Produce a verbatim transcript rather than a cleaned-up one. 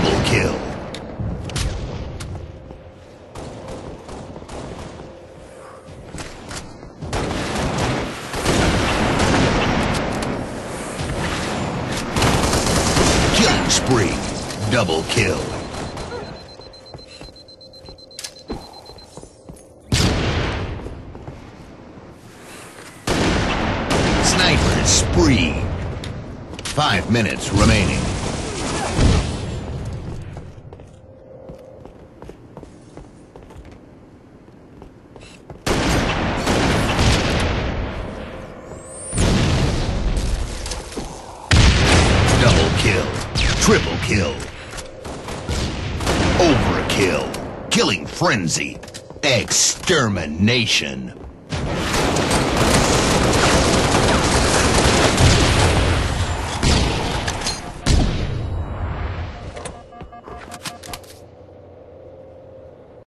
Double kill. Killing spree. Double kill. Sniper spree. Five minutes remaining. Double kill. Triple kill. Overkill. Killing frenzy. Extermination.